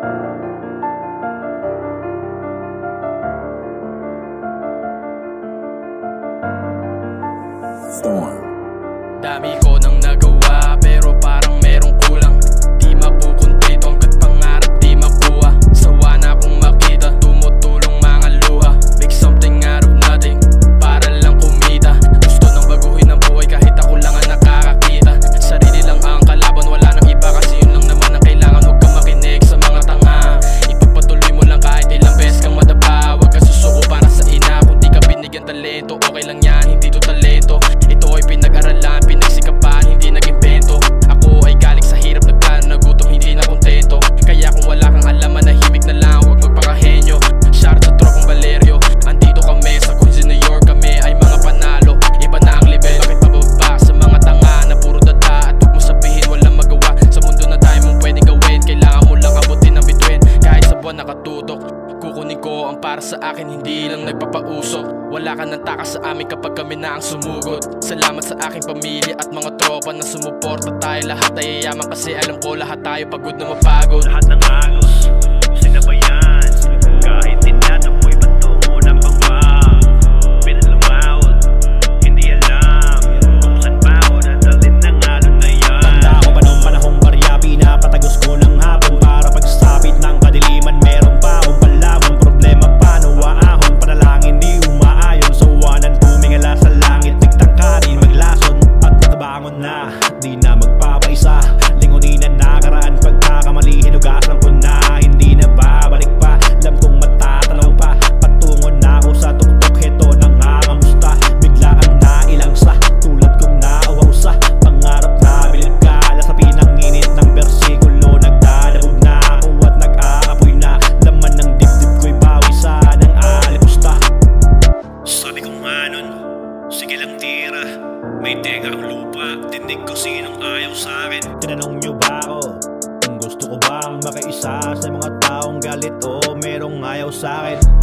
Dami ko nang nagawa pero parang merong kulang. Di makukuntrito hanggat pangarap di makuha. Sawa na akong makita tumutulong mga luha. Make something out of nothing para lang kumita. Gusto nang baguhin ang buhay kahit ako lang ang nakakakita. Sarili lang ang kalaban, wala nang iba kasi yun lang naman ang kailangan. Huwag kang makinig sa mga tanga. Ipagpatuloy mo lang kahit ilang beses kang madapa. Huwag ka susuko para sa ina. Kung di ka binigyan talento, okay lang yan, hindi to talento. Ito ay pinag-aralan, pinagsikapan, hindi nag-invento. Ako ay galing sa hirap, nagplano, nagutom, hindi na kontento. Kaya kung wala kang alam, manahimik na lang, huwag magpakahenyo. Shout sa tropang Valerio, andito kami sa Queens, New York. Kami ay mga panalo, iba na ang level. Bakit pababa sa mga tanga na puro data? At huwag mo sabihin walang magawa sa mundo na tayo mong pwedeng gawin. Kailangan mo lang abutin ang bituin. Kahit sa buwan nakatutok, kukunin ko ang para sa akin, hindi lang nagpapausok. Wala ka nang takas sa amin kapag kami na ang sumugod. Salamat sa aking pamilya at mga tropa na sumuporta. Tayo lahat ay yayaman kasi alam ko lahat tayo pagod na mapagod. Lahat ng agos, sinabayan, kahit tinatapoy patungo ng bangwa. Pinalumawad, hindi alam kung saan bawod at alin ng alon na yan. Tanda ko pa nung panahong barya, pinapatagos ko ng hapon para pagsapit ng kadiliman. Meron pa akong palabong problema, paano waahon, panalangin di umaayon. Sawanan tumingala sa langit, nagtangkarin maglason at natabangon na, di na magpapaisa. Lingunin na nakaraan, pagkakamali hinugasan ko na, hindi na babalik pa. Alam kong matatalaw pa, patungo na ako sa tuktok. Heto nangangamusta, bigla ang nailangsa, tulad kong nauhaw sa pangarap na bilib ka. Lasapin ang init ng bersikulo, nagdadabog na ako at nag-aapoy na. Laman ng dibdib ko'y pawisa ng alipusta. Sabi ko nga nun, sige lang tira, may tega ang lupa, dinig ko sinong ayaw sa'kin. Tinanong nyo ba ako kung gusto ko bang makiisa sa mga taong galit o merong ayaw sa'kin?